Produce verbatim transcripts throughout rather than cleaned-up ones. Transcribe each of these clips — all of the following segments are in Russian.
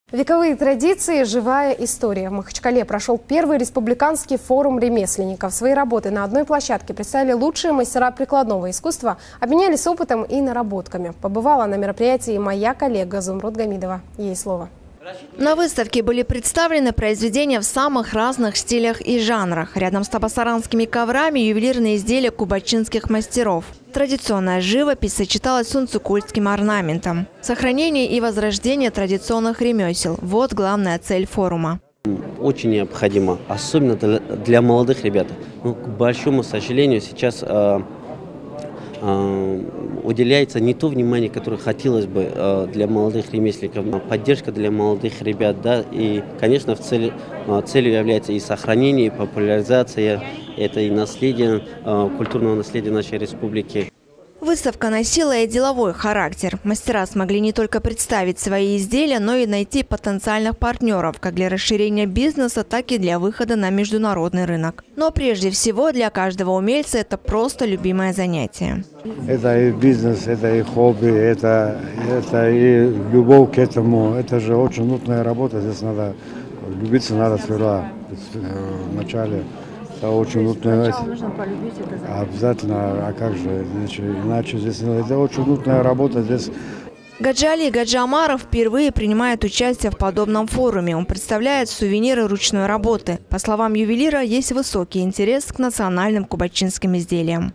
Вековые традиции – живая история. В Махачкале прошел первый республиканский форум ремесленников. Свои работы на одной площадке представили лучшие мастера прикладного искусства, обменялись опытом и наработками. Побывала на мероприятии моя коллега Зумруд Гамидова. Ей слово. На выставке были представлены произведения в самых разных стилях и жанрах. Рядом с табасаранскими коврами ювелирные изделия кубачинских мастеров. Традиционная живопись сочеталась с унцукульским орнаментом. Сохранение и возрождение традиционных ремесел – вот главная цель форума. Очень необходимо, особенно для молодых ребят. Ну, к большому сожалению, сейчас э, э, уделяется не то внимание, которое хотелось бы э, для молодых ремесленников. Поддержка для молодых ребят, да, и, конечно, в цели, э, целью является и сохранение, и популяризация, это и наследие, э, культурного наследия нашей республики. Выставка носила и деловой характер. Мастера смогли не только представить свои изделия, но и найти потенциальных партнеров как для расширения бизнеса, так и для выхода на международный рынок. Но прежде всего для каждого умельца это просто любимое занятие. Это и бизнес, это и хобби, это, это и любовь к этому. Это же очень нудная работа. Здесь надо любиться, надо сперва в начале. Это очень нудная. Нужно полюбить это занятие. Обязательно, а как же, иначе, иначе здесь это очень нудная работа здесь. Гаджали Гаджиамаров впервые принимает участие в подобном форуме. Он представляет сувениры ручной работы. По словам ювелира, есть высокий интерес к национальным кубачинским изделиям.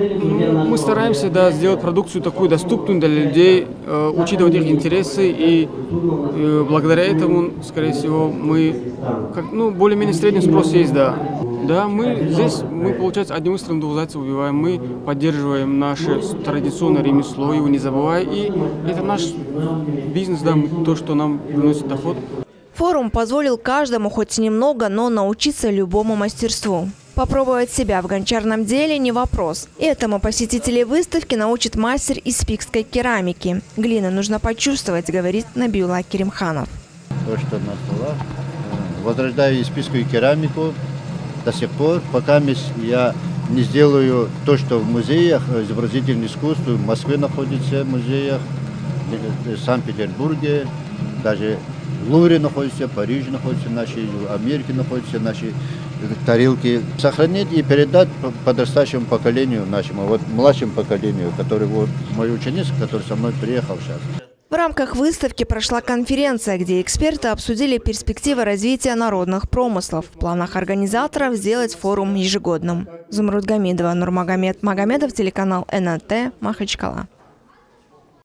Мы стараемся, да, сделать продукцию такую доступную для людей, э, учитывать их интересы, и э, благодаря этому, скорее всего, мы, как, ну, более-менее средний спрос есть, да. Да, мы здесь, мы, получается, одним выстрелом двух зайцев убиваем, мы поддерживаем наше традиционное ремесло, его не забывая, и это наш бизнес, да, то, что нам приносит доход. Форум позволил каждому хоть немного, но научиться любому мастерству. Попробовать себя в гончарном деле не вопрос. Этому посетителей выставки научит мастер из пикской керамики. Глину нужно почувствовать, говорит Набиулла Керимханов. То, что на столах, возрождаю исписскую керамику до сих пор, пока я не сделаю то, что в музеях изобразительного искусства в Москве находится, в музеях, в Санкт-Петербурге, даже в Лувре находится, в Париже находится, наши, в Америке находятся наши тарелки. Сохранить и передать подрастающему поколению нашему, вот младшему поколению, который вот мой ученик, который со мной приехал сейчас. В рамках выставки прошла конференция, где эксперты обсудили перспективы развития народных промыслов. В планах организаторов сделать форум ежегодным. Зумруд Гамидова, Нурмагомед Магомедов, телеканал эн эн тэ, Махачкала.